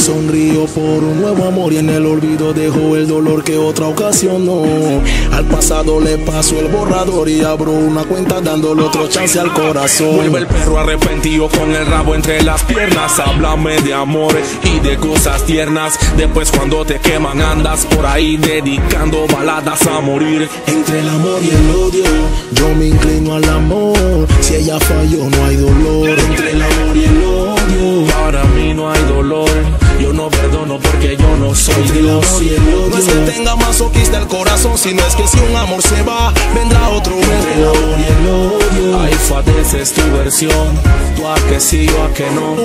sonrío por un nuevo amor y en el olvido dejo el dolor que otra ocasionó. Al pasado le paso el borrador y abro una cuenta dándole otro chance al corazón. Vuelve el perro arrepentido con el rabo entre las piernas. Háblame de amor y de cosas tiernas. Después cuando te queman andas por ahí dedicando baladas a morir. Entre el amor y el odio yo me inclino al amor. Si ella falló no hay dolor. Entre el amor y el odio para mí no hay dolor. Yo no perdono porque yo no soy Dios. No es que tenga masoquista el corazón, sino es que si un amor se va, vendrá otro nuevo. Entre el amor y el odio ahí padeces tu versión. Tú a que sí, yo a que no.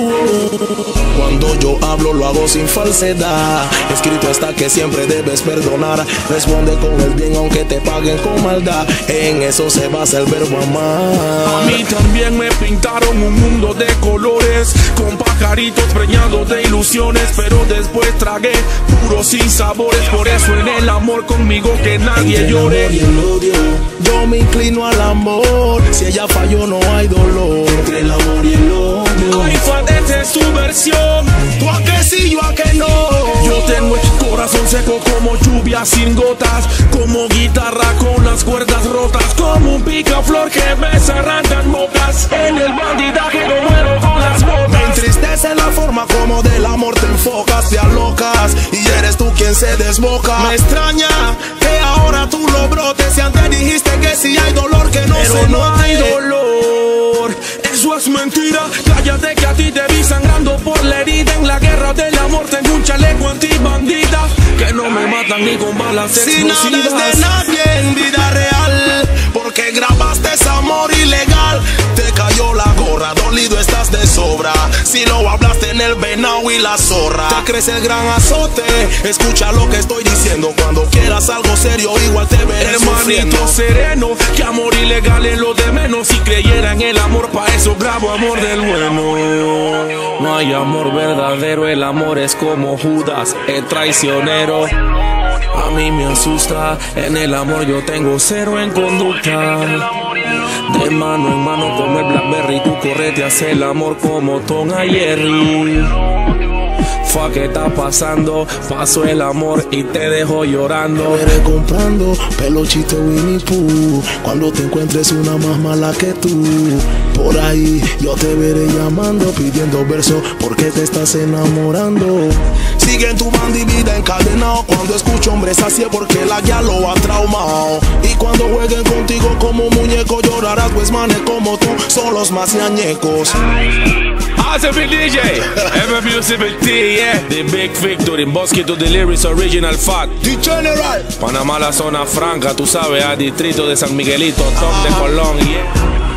Cuando yo hablo lo hago sin falsedad. Escrito está que siempre debes perdonar. Responde con el bien aunque te paguen con maldad. En eso se basa el verbo amar. A mí también me pintaron un mundo de colores, con pajaritos preñados de ilusiones, pero después tragué puros sin sabores. Por eso en el amor conmigo que nadie llore. Entre el amor y el odio yo me inclino al amor. Si ella falló no hay dolor. Entre el amor y el odio ahí padeces tu versión. Tú a que sí, yo a que no. Yo tengo el corazón seco como lluvia sin gotas, como guitarra con las cuerdas rotas, como un picaflor que me se arrancan mocas. En el bandidaje no muero con las botas. Me entristece la forma como del amor te enfocas, te alocas y eres tú quien se desboca. Me extraña que ahora tú lo brotes. Si antes dijiste que sí hay dolor que no pero se no note. hay dolor, eso es mentira. Cállate que a ti te vi sangrando por la herida. En la guerra del amor tengo un chaleco antibandida, que no me matan ni con balas explosivas. Si nada es de nadie en vida real, porque grabaste ese amor ilegal. Te cayó la gorra, dolido estás de sobra. Si lo hablaste en el venado y la zorra, te crece el gran azote. Escucha lo que estoy diciendo. Cuando quieras algo serio igual te veré hermanito sufriendo. sereno, que amor ilegal es lo de menos. Si creyera en el amor, pa' eso grabo amor del bueno. No hay amor verdadero, el amor es como Judas, es traicionero. A mí me asusta, en el amor yo tengo cero en conducta. De mano en mano como el Blackberry, tú correte hacia el amor como Tom a Jerry. Fua, ¿qué está pasando? Paso el amor y te dejo llorando. Te veré comprando peluchito Winnie Pooh cuando te encuentres una más mala que tú. Por ahí yo te veré llamando, pidiendo versos porque te estás enamorando. Sigue en tu bandivida encadenado. Cuando escucho hombres así es porque la guía lo ha traumado. Y cuando jueguen contigo como muñeco llorarás, pues manes como tú son los más ñañecos. Awesome DJ, MF Music T, yeah. The Big Victory, Bosquito de Lyrics Original Fat. The General Panamá, la zona franca, tú sabes, a distrito de San Miguelito, Tom de Colón, yeah.